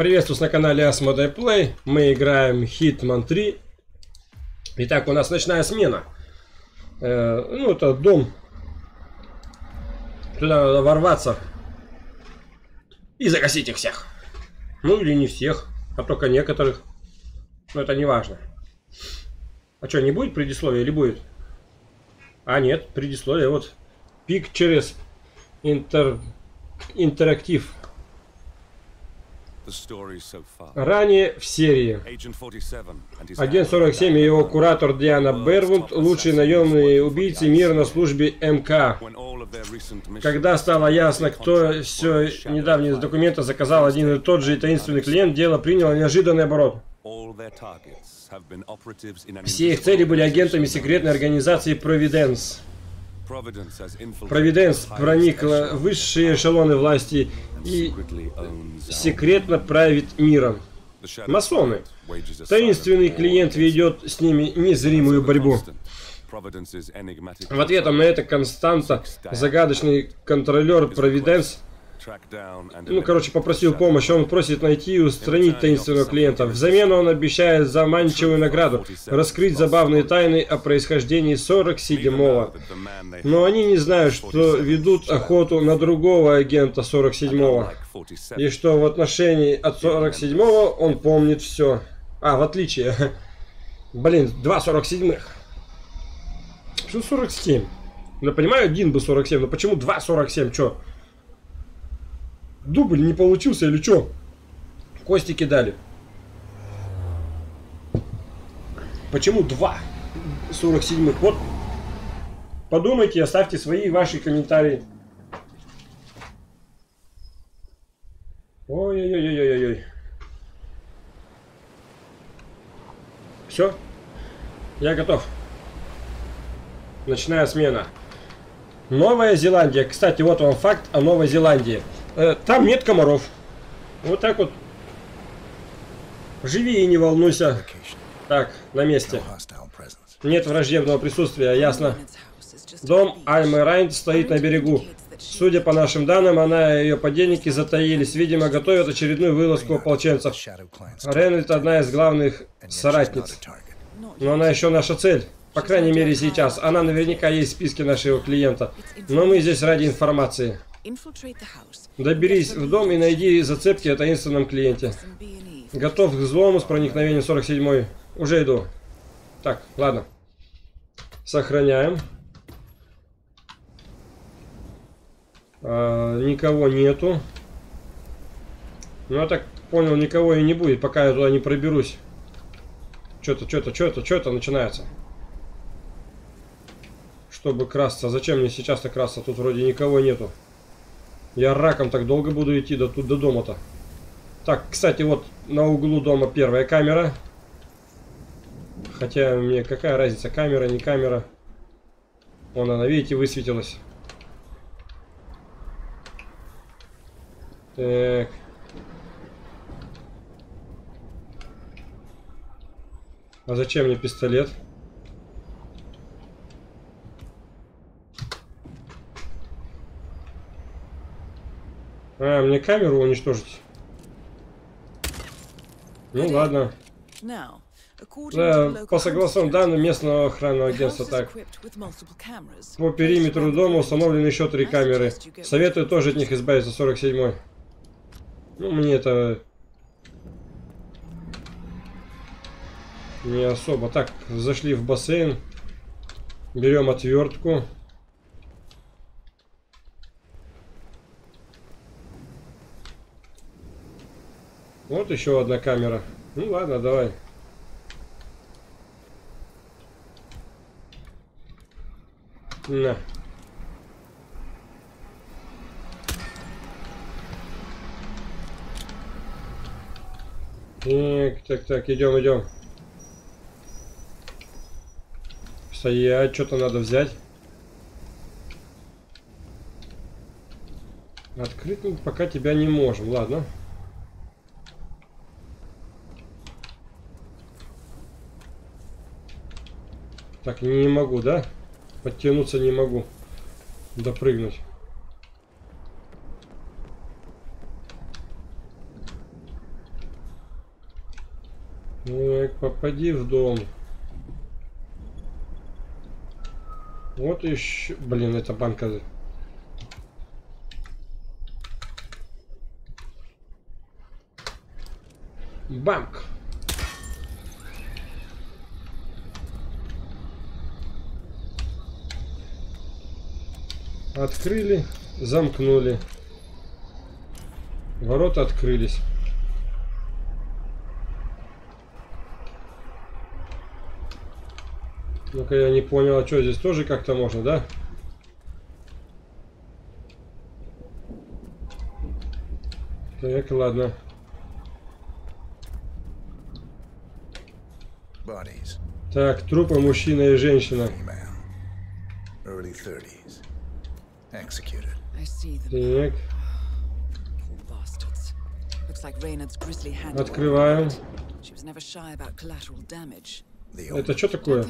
Приветствую на канале Asmodee Play. Мы играем Hitman 3. Итак, у нас ночная смена. Ну, это дом. Туда надо ворваться и загасить их всех. Ну, или не всех, а только некоторых. Но это не важно. А что, не будет предисловия или будет? А, нет, предисловие. Вот. Пик через интерактив. Ранее в серии Агент 47 и его куратор Диана Бервуд, лучшие наемные убийцы мира на службе МК. Когда стало ясно, кто все недавние документы заказал один и тот же и таинственный клиент, дело приняло неожиданный оборот. Все их цели были агентами секретной организации Providence. Providence проникла в высшие эшелоны власти и секретно правит миром. Масоны. Таинственный клиент ведет с ними незримую борьбу. В ответ на это Константа, загадочный контролер Providence, попросил помощи. Он просит найти и устранить таинственного клиента. Взамен он обещает заманчивую награду – раскрыть забавные тайны о происхождении 47-го. Но они не знают, что ведут охоту на другого агента 47-го. И что в отношении от 47-го он помнит все. А, в отличие. Блин, два 47-х. Что 47? Ну, понимаю, один бы 47, но почему два 47? Чё? Дубль не получился или что? Кости кидали. Почему 2 47-х? Вот. Подумайте, оставьте свои ваши комментарии. Ой-ой-ой-ой-ой-ой. Все? Я готов. Ночная смена. Новая Зеландия. Кстати, вот вам факт о Новой Зеландии. Там нет комаров. Вот так вот. Живи и не волнуйся. Так, на месте. Нет враждебного присутствия, ясно. Дом Альмы Райнд стоит на берегу. Судя по нашим данным, она и ее подельники затаились. Видимо, готовят очередную вылазку ополченцев. Рейнольд одна из главных соратниц. Но она еще наша цель. По крайней мере сейчас. Она наверняка есть в списке нашего клиента. Но мы здесь ради информации. Доберись в дом и найди зацепки о таинственном клиенте. Готов к взлому с проникновением 47-й. Уже иду. Так, ладно. Сохраняем. Никого нету. Ну, я так понял, никого и не будет, пока я туда не проберусь. Что-то начинается. Чтобы красться. Зачем мне сейчас-то красться? Тут вроде никого нету. Я раком так долго буду идти до дома-то. Так, кстати, вот на углу дома первая камера. Хотя мне какая разница, камера, не камера. Вон она, видите, высветилась. Так. А зачем мне пистолет? А, мне камеру уничтожить. Ну ладно. Да, по согласованным данным местного охранного агентства, так. По периметру дома установлены еще 3 камеры. Советую тоже от них избавиться, 47-й. Ну, мне это не особо. Так, зашли в бассейн. Берем отвертку. Вот еще одна камера. Ну ладно, давай. На. Так, идем. Стоять, что-то надо взять. Открыть пока тебя не можем, ладно. Так, не могу, да? Подтянуться не могу. Допрыгнуть. Так, попади в дом. Вот еще... Блин, эта банка... Банк! Открыли, замкнули. Ворота открылись. Ну-ка, я не понял, а что здесь тоже как-то можно, да? Так, ладно. Так, трупы мужчина и женщина. Так. Открываем. Это что такое?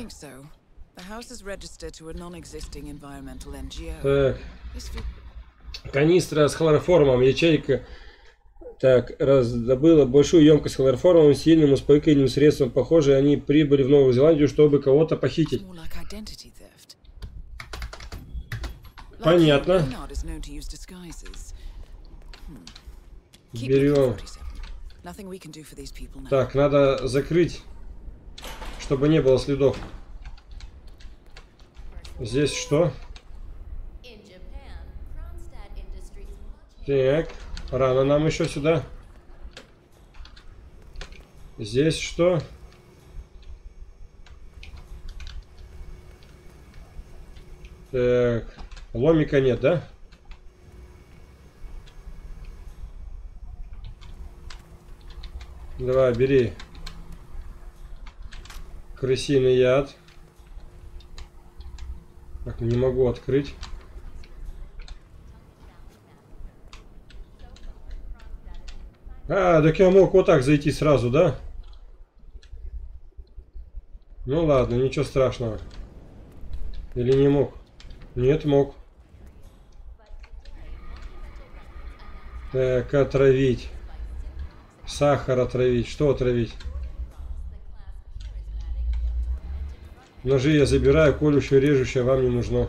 Так. Канистра с хлороформом, ячейка. Так, раздобыла большую емкость хлороформом, сильным успокоительным средством. Похоже, они прибыли в Новую Зеландию, чтобы кого-то похитить. Понятно. Берем. Так, надо закрыть, чтобы не было следов. Здесь что? Так, рано нам еще сюда. Здесь что? Так, ломика нет, да? Давай, бери. Крысиный яд. Так, не могу открыть. А, так я мог вот так зайти сразу, да? Ну ладно, ничего страшного. Или не мог? Нет, мог. Так, отравить. Сахар отравить. Что отравить? Ножи я забираю, колющее, режущее вам не нужно.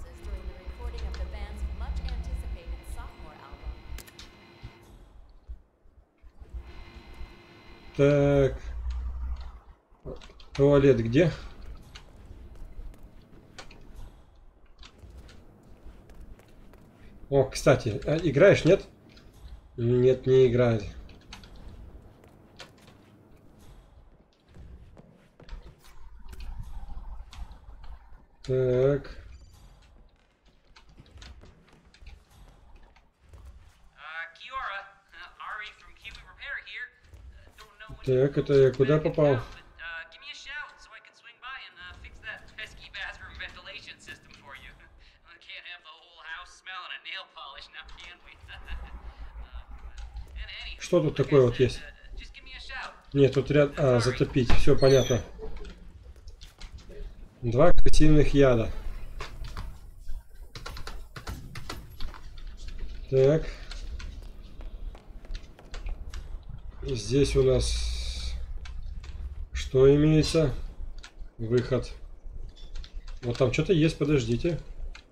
Так. Туалет где? О, кстати, играешь, нет? Нет, не играет. Так. Так, это я куда попал? Что тут такое вот есть? Нет, тут ряд... А, затопить. Все понятно. 2 крысиных яда. Так. Здесь у нас что имеется? Выход. Вот там что-то есть, подождите.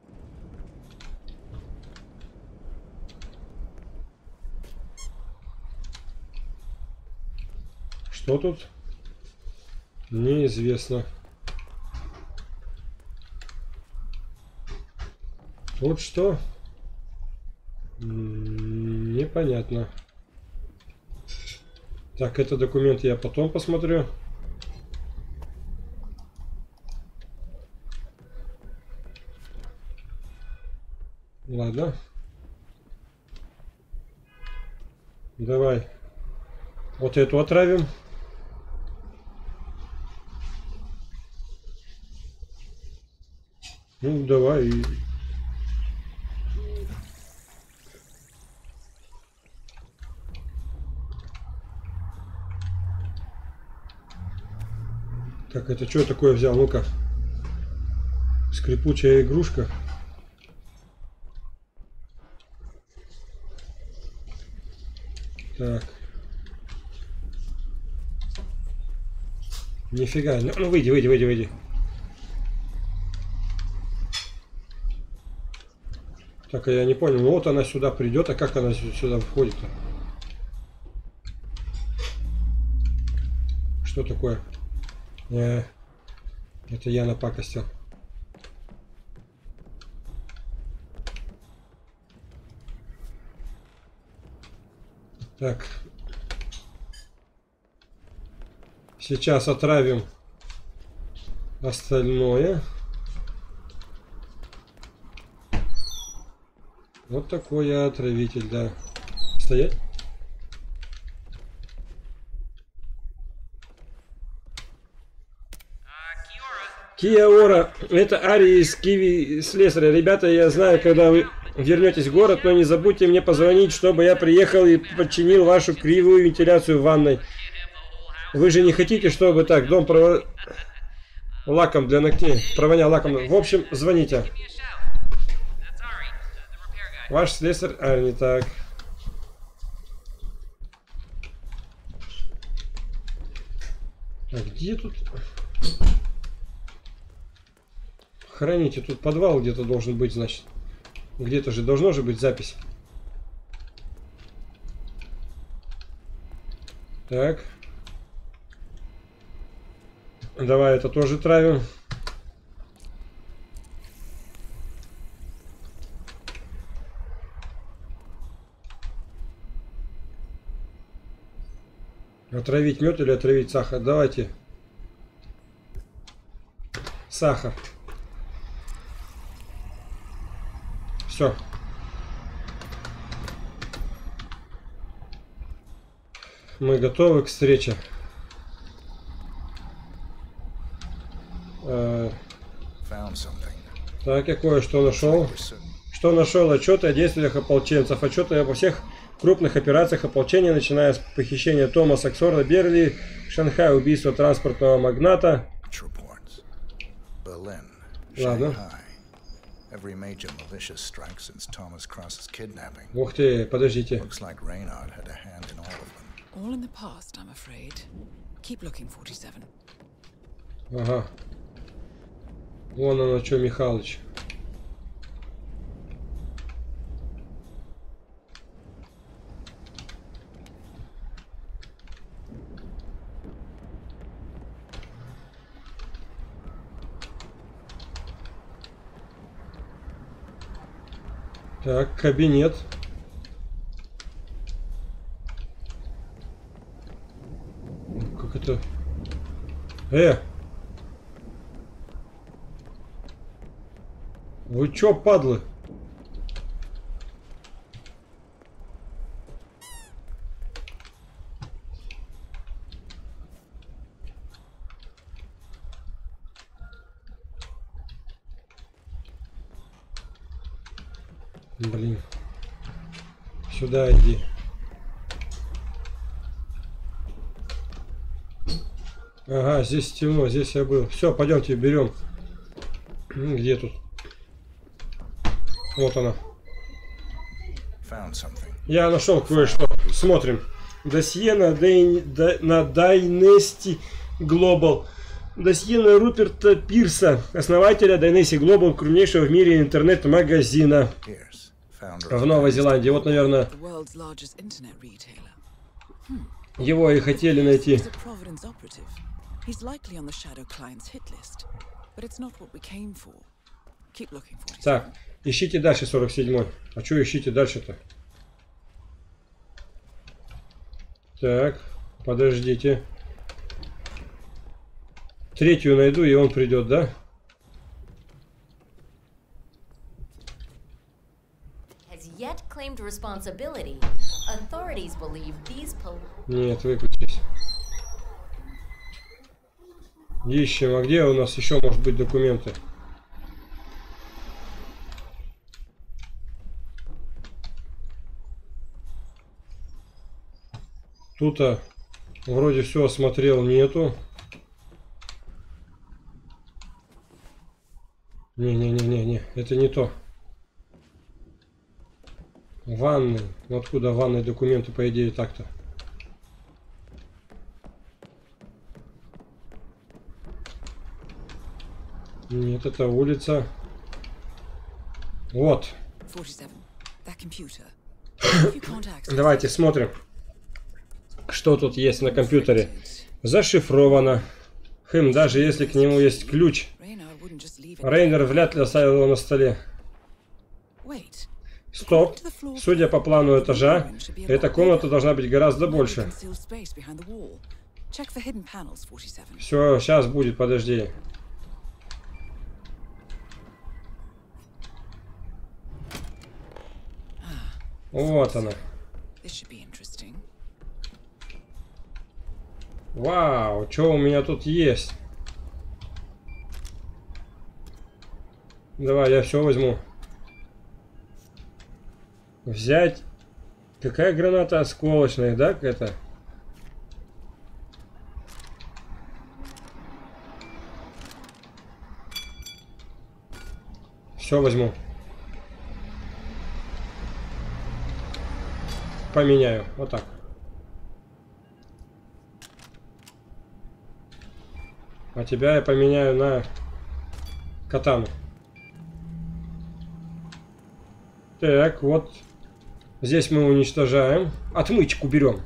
Что тут? Неизвестно. Тут что? Непонятно. Так, это документы я потом посмотрю. Ладно. Давай. Вот эту отравим. Ну, давай. Так, это что такое взял? Ну-ка. Скрипучая игрушка. Так. Нифига. Ну выйди, выйди, выйди, выйди. Так, а я не понял. Ну вот она сюда придет, а как она сюда входит-то? Что такое? Это я напакостил. Так. Сейчас отравим остальное. Вот такой я отравитель, да. Стоять. Киаора, это Ари из Киви Слесаря. Ребята, я знаю, когда вы вернетесь в город, но не забудьте мне позвонить, чтобы я приехал и починил вашу кривую вентиляцию в ванной. Вы же не хотите, чтобы так, дом лаком для ногтей, провонял лаком. В общем, звоните. Ваш слесарь, не так. А где тут? Храните, тут подвал где-то должен быть, значит. Где-то же должно же быть запись. Так. Давай это тоже травим. Отравить мед или отравить сахар? Давайте. Сахар. Все. Мы готовы к встрече. Так, я кое-что нашел. Что нашел? Отчеты о действиях ополченцев. Отчеты обо всех крупных операциях ополчения, начиная с похищения Тома Саксорна, Берли, Шанхай, убийство транспортного магната. Ладно. Ух ты, подождите. Ага. Вон оно что, Михалыч. Так, кабинет. Как это? Вы чё, падлы? Блин. Сюда иди. Ага, здесь темно, здесь я был. Все, пойдемте, берем. Где тут? Вот она. Я нашел кое-что. Смотрим. Досье на Dynasty Global. Досье на Руперта Пирса, основателя Dynasty Global, крупнейшего в мире интернет-магазина в Новой Зеландии. Вот, наверное, его и хотели найти. Так, ищите дальше 47-й. А что ищите дальше-то? Так, подождите. Третью найду, и он придет, да? Нет, выключись. Ищем. А где у нас еще может быть документы? Тут-то вроде все осмотрел, нету. Не, это не то. Ванны. Ну, откуда ванные документы, по идее, так-то? Нет, это улица. Вот. Давайте смотрим, что тут есть на компьютере. Зашифровано. Даже если к нему есть ключ. Рейнер вряд ли оставил его на столе. Стоп. Судя по плану этажа, эта комната должна быть гораздо больше. Все, сейчас будет, подожди. Вот она. Вау, что у меня тут есть? Давай, я все возьму. Взять. Какая граната осколочная, да, какая-то? Все возьму. Поменяю. Вот так. А тебя я поменяю на катану. Так, вот. Здесь мы уничтожаем. Отмычку берем.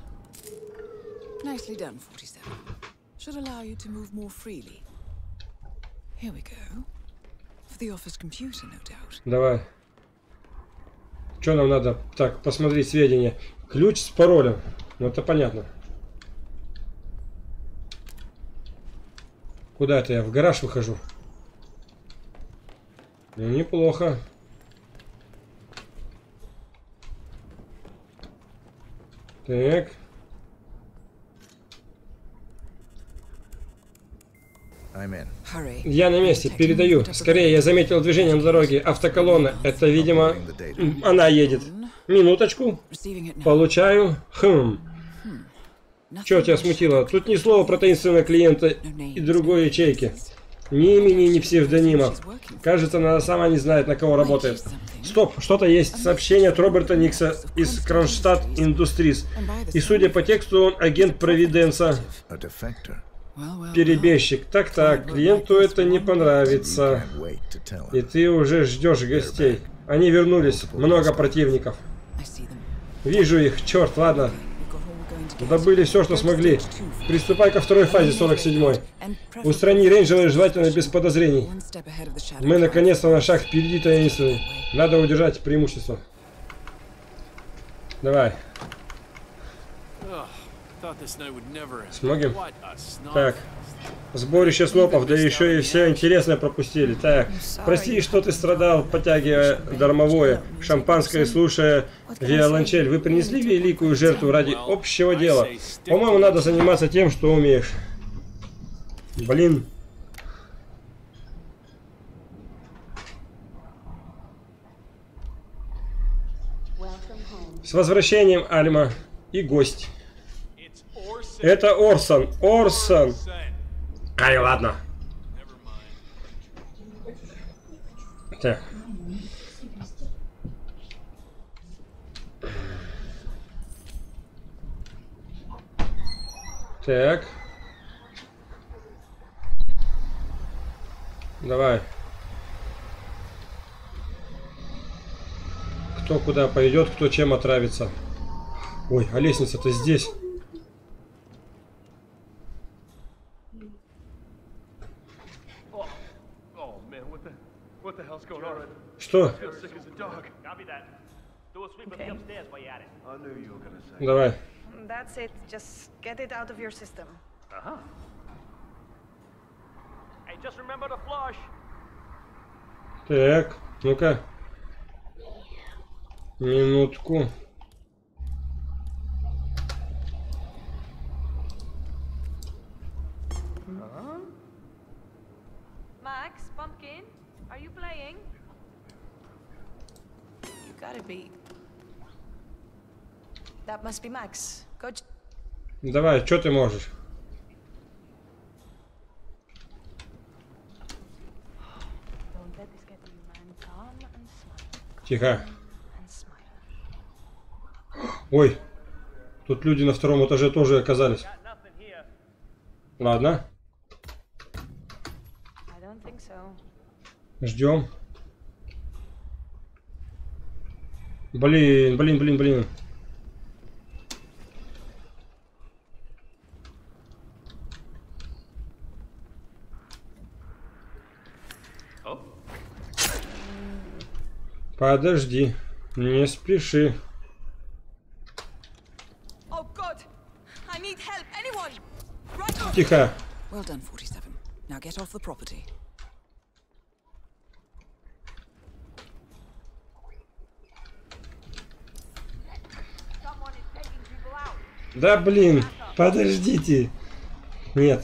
Давай. Что нам надо? Так, посмотреть сведения. Ключ с паролем. Ну, это понятно. Куда это я? В гараж выхожу. Ну, неплохо. Так. Я на месте, передаю. Скорее, я заметил движение на дороге. Автоколонна. Это, видимо, она едет. Минуточку. Получаю. Что тебя смутило? Тут ни слова про таинственного клиента и другой ячейки. Ни имени, ни псевдонима. Кажется, она сама не знает, на кого работает. Стоп, что-то есть. Сообщение от Роберта Никса из Кронштадт Индустрис. И судя по тексту, он агент Провиденса. Перебежчик. Так-так, клиенту это не понравится. И ты уже ждешь гостей. Они вернулись. Много противников. Вижу их. Черт, ладно. Добыли все, что смогли. Приступай ко второй фазе, 47-й. Устрани рейнджера, желательно без подозрений. Мы наконец-то на шаг впереди таинственный. Надо удержать преимущество. Давай. Смогим? Так. Сборище снопов, да еще и все интересное пропустили. Так, прости, что ты страдал, потягивая дармовое, шампанское, слушая виолончель. Вы принесли великую жертву ради общего дела. По-моему, надо заниматься тем, что умеешь. Блин. С возвращением, Альма. И гость. Это Орсон. Орсон. Ай, ладно. Так. Так. Давай. Кто куда пойдет, кто чем отравится. Ой, а лестница-то здесь. Что? Давай. Так, ну-ка. Минутку. Max, Pumpkin, are you playing? You gotta be. That must be Max. Go. Давай, что ты можешь? Тихо. Ой, тут люди на втором этаже тоже оказались. Ладно. Ждем. Блин. Подожди, не спеши. Тихо. Well done, 47. Now get off the property. Да блин, подождите. Нет.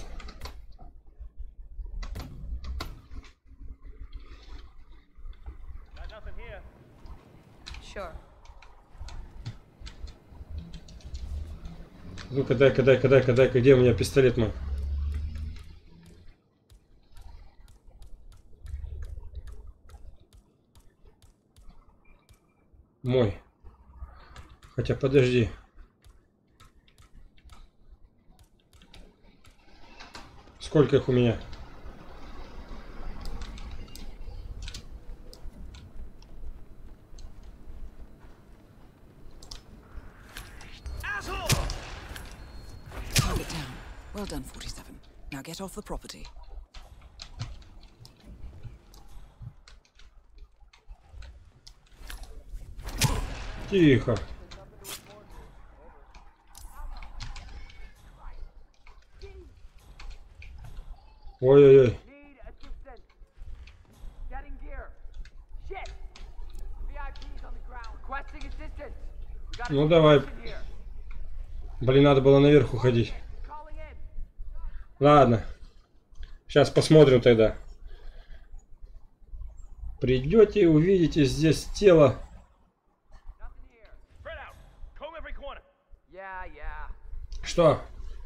Ну-ка, дай-ка, где у меня пистолет мой? Мой. Хотя, подожди. Сколько их у меня? Well done, 47. Now get off the property. Тихо. Ой-ой-ой. Ну давай. Блин, надо было наверх уходить. Ладно. Сейчас посмотрим тогда. Придете, увидите здесь тело. Что?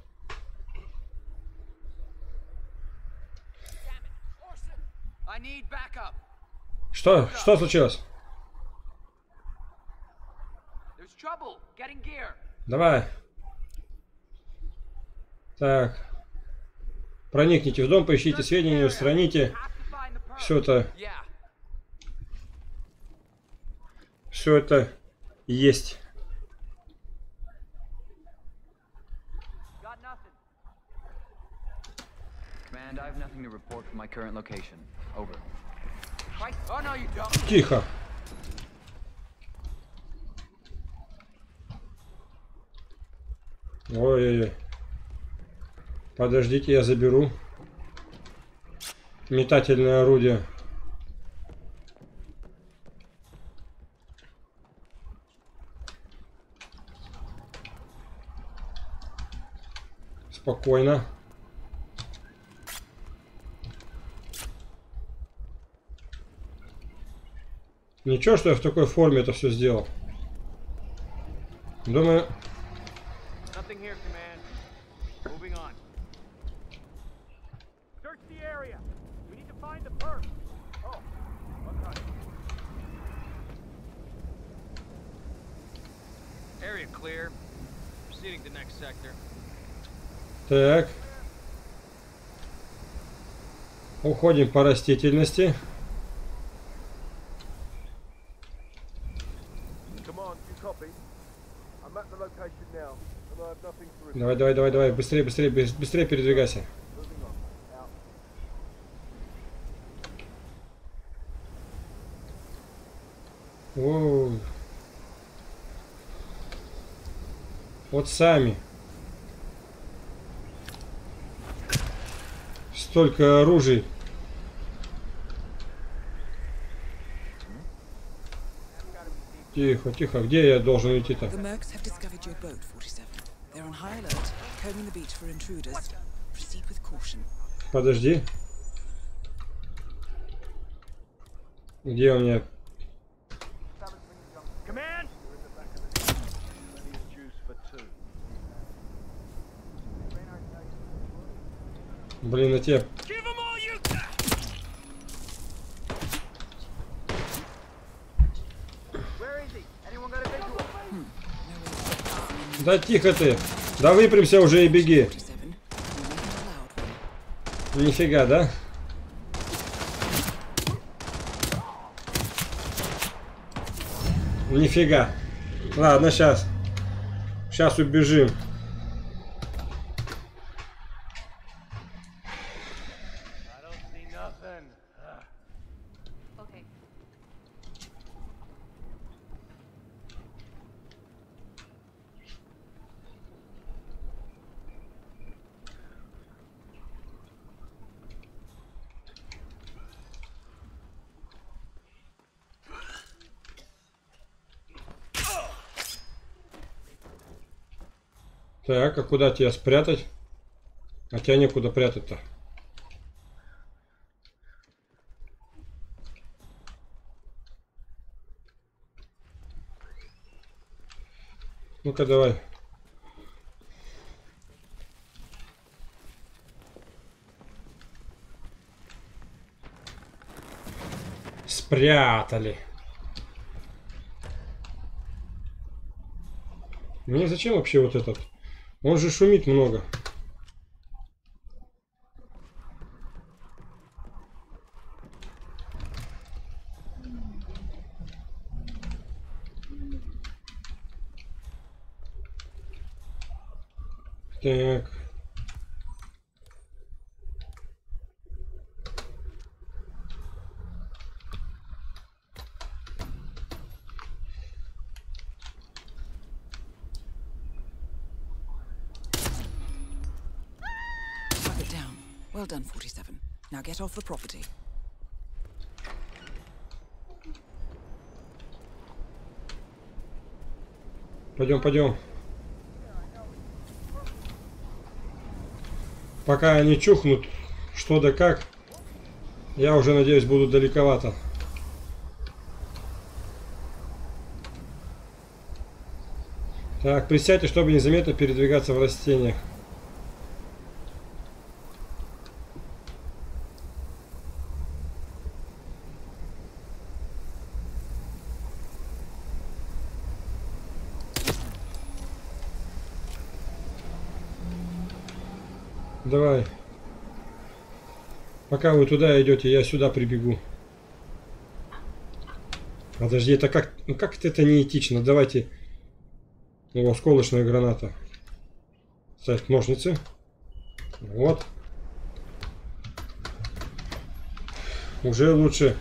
Что случилось? Давай. Так. Проникните в дом, поищите сведения, устраните. Все это есть. Тихо. Ой-ой-ой. Подождите, я заберу метательное орудие. Спокойно. Ничего, что я в такой форме это все сделал. Думаю... Так. Уходим по растительности. Давай, быстрее передвигайся. Воу. Вот сами. Столько оружий. Тихо, где я должен идти-то? Подожди. Где у меня? Блин, на тебе. Да тихо ты. Да выпрямся уже и беги. Нифига, да? Нифига. Ладно, сейчас. Сейчас убежим. Okay. Так, а куда тебя спрятать? А тебя некуда прятать-то. Ну-ка, давай. Спрятали. Мне зачем вообще вот этот? Он же шумит много. Так. Target down. Well done, 47. Now get off the property. Пойдем, пойдем. Пока они чухнут, что да как, я уже, надеюсь, буду далековато. Так, присядьте, чтобы незаметно передвигаться в растениях. Давай. Пока вы туда идете, я сюда прибегу. Подожди, это как... Ну как это неэтично? Давайте... О, осколочная граната. Ставь ножницы. Вот. Уже лучше.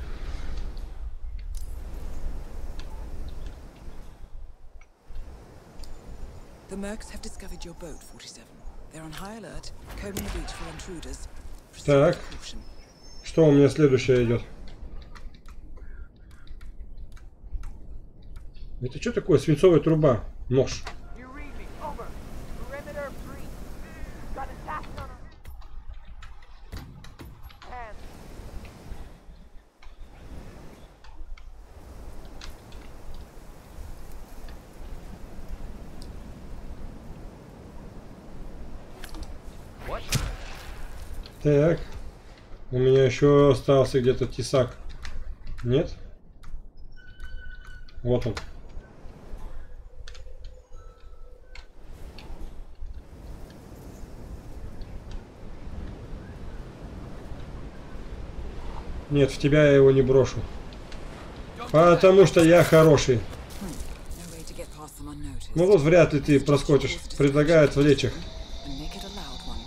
The Mercs have discovered your boat, 47. They're on high alert, combing the beach for intruders. Proceed Так. with caution. Что у меня следующее идет? Это что такое? Свинцовая труба. Нож. Так. У меня еще остался где-то тесак. Нет? Вот он. Нет, в тебя я его не брошу. Потому что я хороший. No way to get past them unnoticed. Ну вот вряд ли ты проскочишь. Предлагаю отвлечь их. And make it a loud one.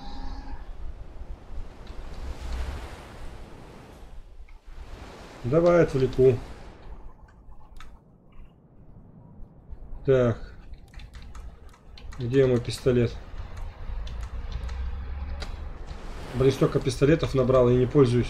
Давай отвлеку. Так. Где мой пистолет? Блин, столько пистолетов набрал и не пользуюсь.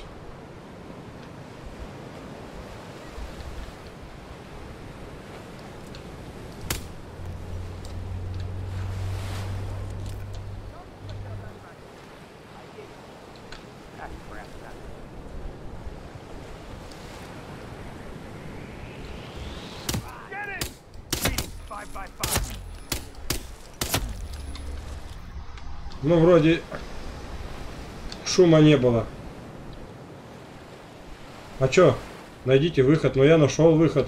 Ну, вроде шума не было. А чё? Найдите выход. Но я нашел выход.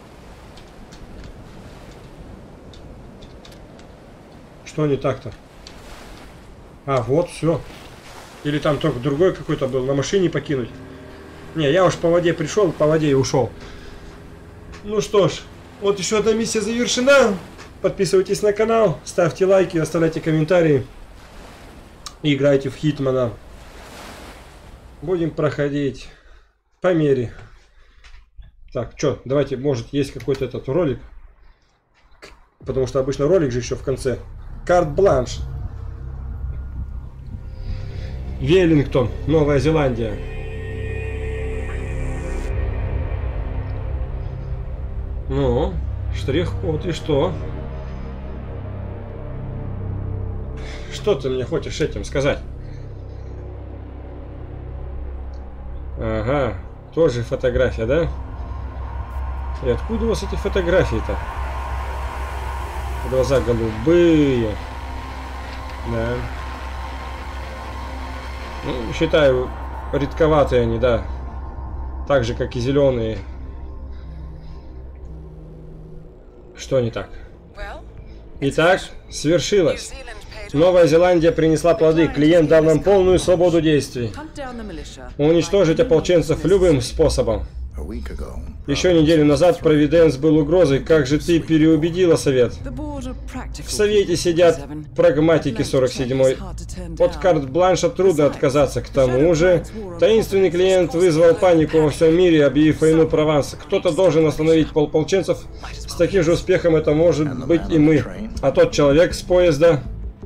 Что не так-то? А, вот, все. Или там только другой какой-то был. На машине покинуть. Не, я уж по воде пришел, по воде и ушел. Ну что ж, Вот еще одна миссия завершена. Подписывайтесь на канал, ставьте лайки, оставляйте комментарии. И играйте в Хитмана. Будем проходить по мере. Так, что, давайте, может, есть какой-то этот ролик. Потому что обычно ролик же еще в конце. Карт-бланш. Веллингтон, Новая Зеландия. Ну, штрих-код и что? Что ты мне хочешь этим сказать? Ага, тоже фотография, да? И откуда у вас эти фотографии-то? Глаза голубые. Да. Ну, считаю, редковатые они, да. Так же, как и зеленые. Что не так? Итак, свершилось. Новая Зеландия принесла плоды. Клиент дал нам полную свободу действий. Уничтожить ополченцев любым способом. Еще неделю назад Провиденс был угрозой. Как же ты переубедила Совет? В Совете сидят прагматики 47-й. От карт-бланша трудно отказаться. К тому же, таинственный клиент вызвал панику во всем мире, объявив войну Прованс. Кто-то должен остановить полченцев. С таким же успехом это может быть и мы. А тот человек с поезда...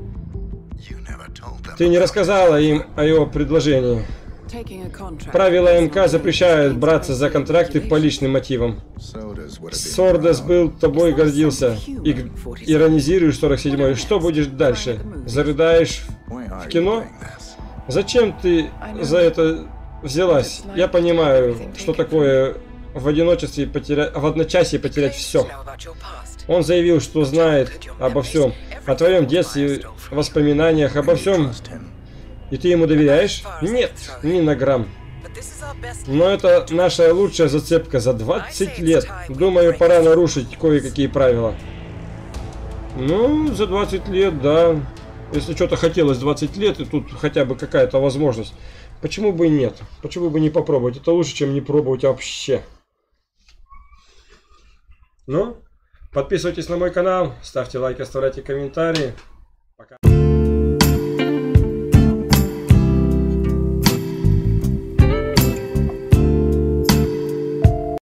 Ты не рассказала им о его предложении. Правила МК запрещают браться за контракты по личным мотивам. Сордес был тобой гордился. Иронизируешь 47-й. Что будешь дальше? Зарыдаешь в кино? Зачем ты за это взялась? Я понимаю, что такое в одиночестве потерять, в одночасье потерять все. Он заявил, что знает обо всем. О твоем детстве, воспоминаниях, обо всем. И ты ему доверяешь? Нет, ни на грамм. Но это наша лучшая зацепка за 20 лет. Думаю, пора нарушить кое-какие правила. Ну, за 20 лет, да. Если что-то хотелось 20 лет, и тут хотя бы какая-то возможность. Почему бы и нет? Почему бы не попробовать? Это лучше, чем не пробовать вообще. Ну, подписывайтесь на мой канал, ставьте лайки, оставляйте комментарии. Пока.